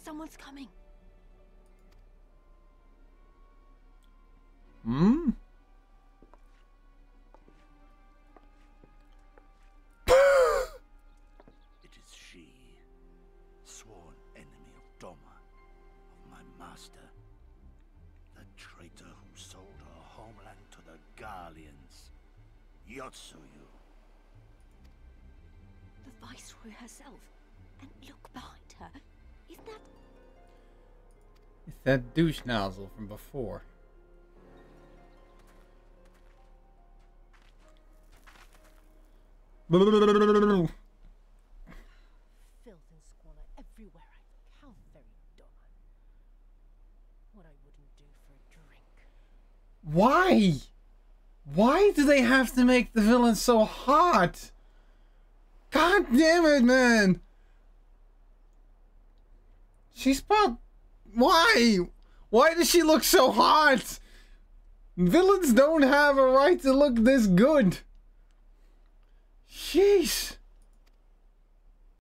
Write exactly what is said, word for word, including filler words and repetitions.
Someone's coming. Hmm? It is she, sworn enemy of Doma, of my master. The traitor who sold her homeland to the Garleans. Yotsuyu. The Viceroy herself. And look behind her. Isn't that... It's that douche nozzle from before. Filth and squalor everywhere I look. How very Doma. What I wouldn't do for a drink. Why? Why do they have to make the villain so hot? God damn it, man! She's about... Why? Why does she look so hot? Villains don't have a right to look this good. Jeez.